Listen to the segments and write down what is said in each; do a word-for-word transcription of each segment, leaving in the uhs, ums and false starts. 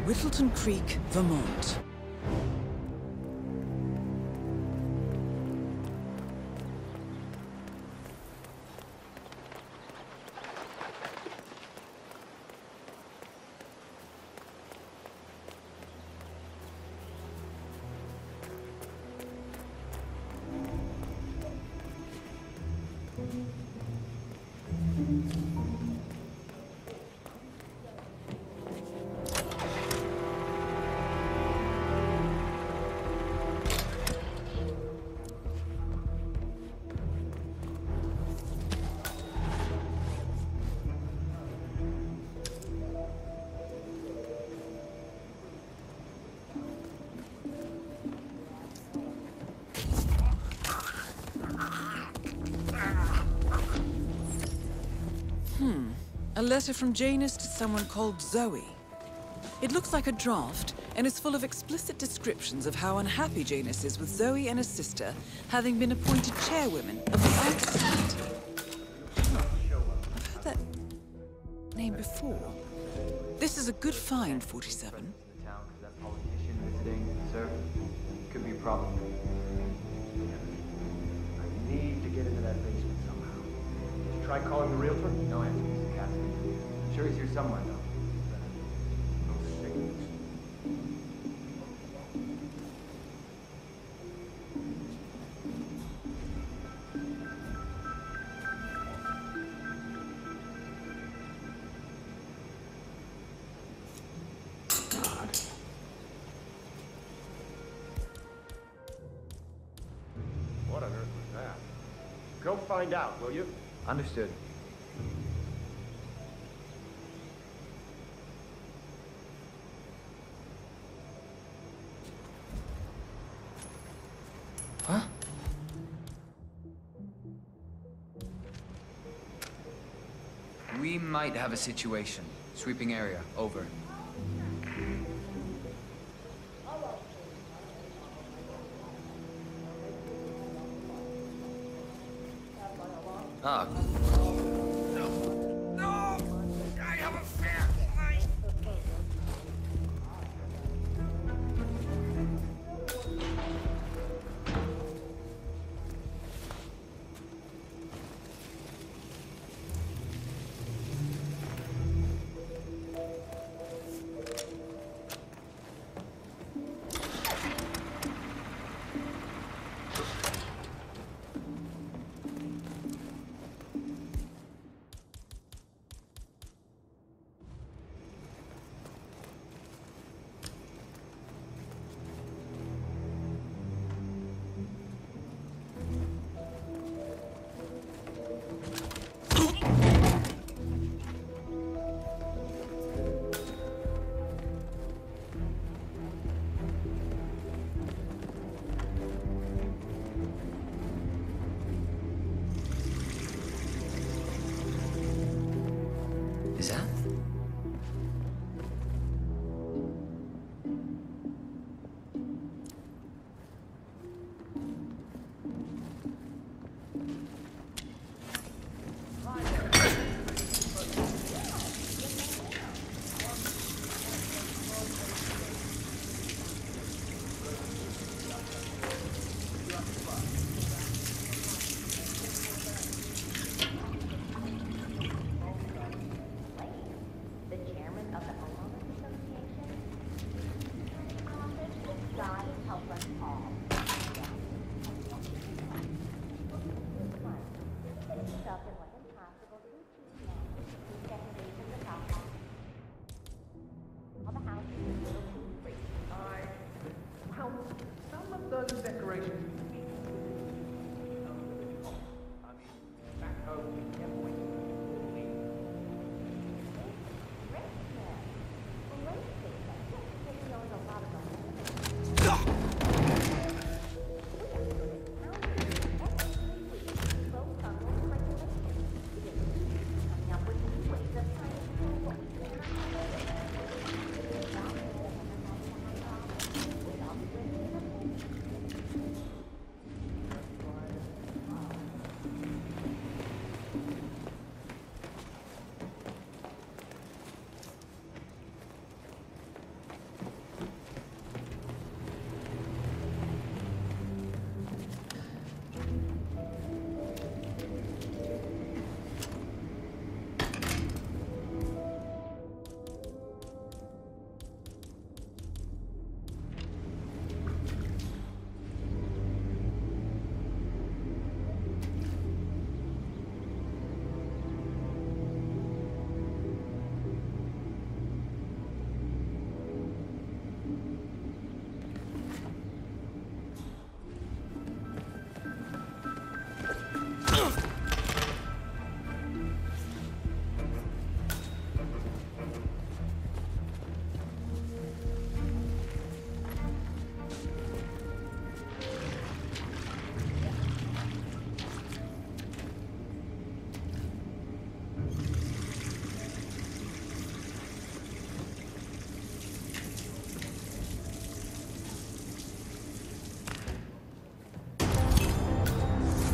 Whittleton Creek, Vermont. A letter from Janus to someone called Zoe. It looks like a draft, and is full of explicit descriptions of how unhappy Janus is with Zoe and his sister having been appointed chairwomen of the Arts Society. I've heard that name before. This is a good find, forty-seven. The town, because that politician visiting, sir, could be a problem. I need to get into that basement somehow. Did you try calling the realtor? No answer, Mister Cassidy. I'm sure he's here somewhere, though. No signals. God. What on earth was that? Go find out, will you? Understood. Huh? We might have a situation. Sweeping area, over. Ah. No! No! I have a fair fight!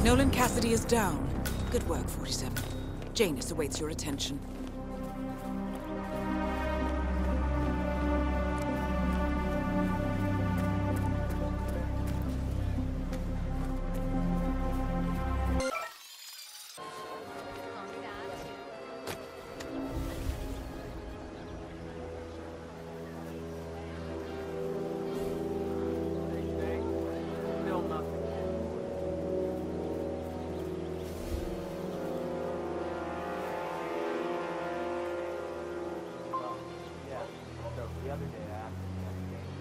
Nolan Cassidy is down. Good work, forty-seven. Janus awaits your attention. The other day I asked him if he had a game.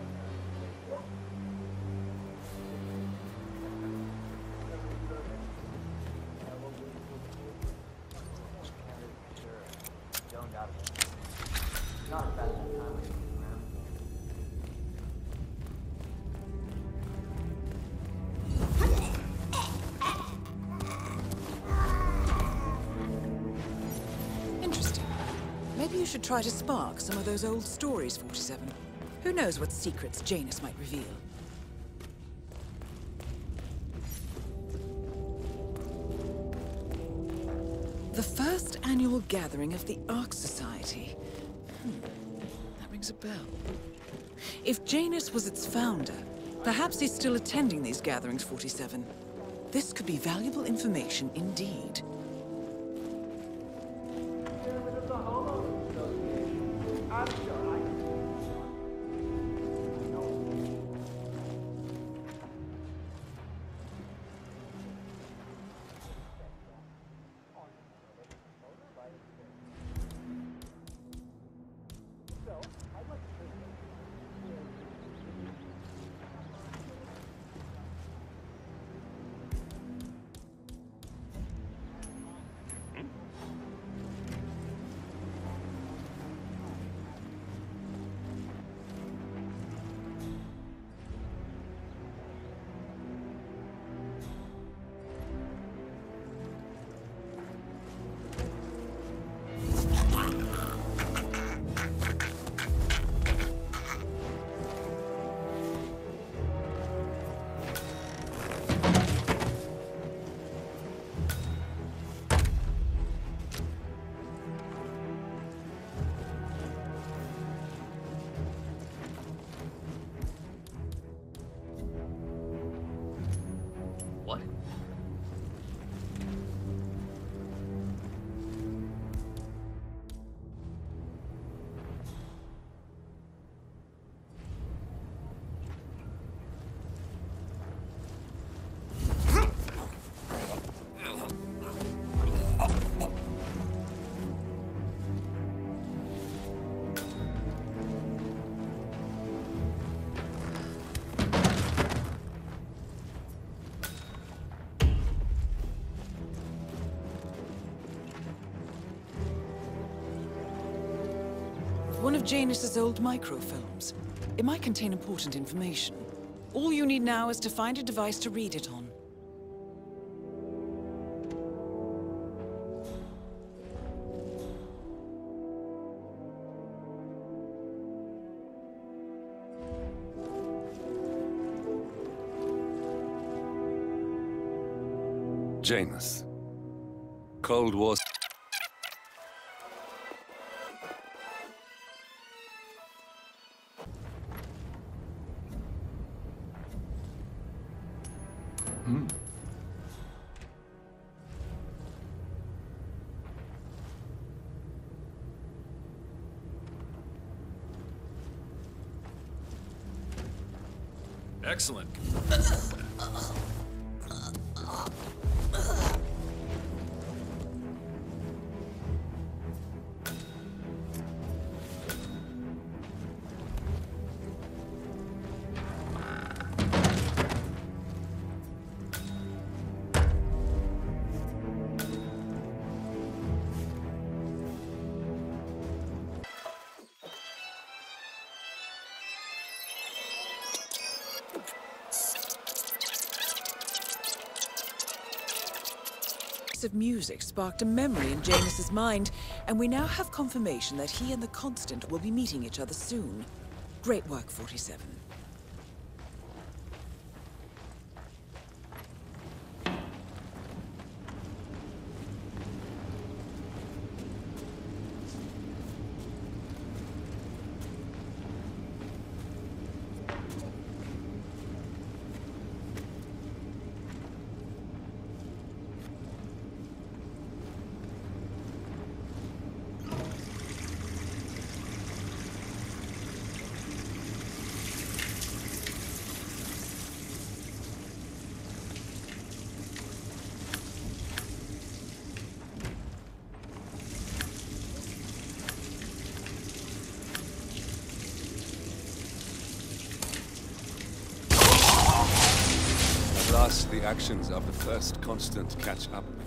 Don't doubt it. Not as bad as that time when he was around. Interesting. Maybe you should try to spark some of those old stories, forty-seven. Who knows what secrets Janus might reveal? The first annual gathering of the Ark Society. Hmm, that rings a bell. If Janus was its founder, perhaps he's still attending these gatherings, forty-seven. This could be valuable information indeed. I'm sure I can. What? One of Janus's old microfilms. It might contain important information. All you need now is to find a device to read it on. Janus. Cold War. Hmm. Excellent. Of music sparked a memory in Janus's mind, and we now have confirmation that he and the Constant will be meeting each other soon. Great work, forty-seven. us, the actions of the first constant catch up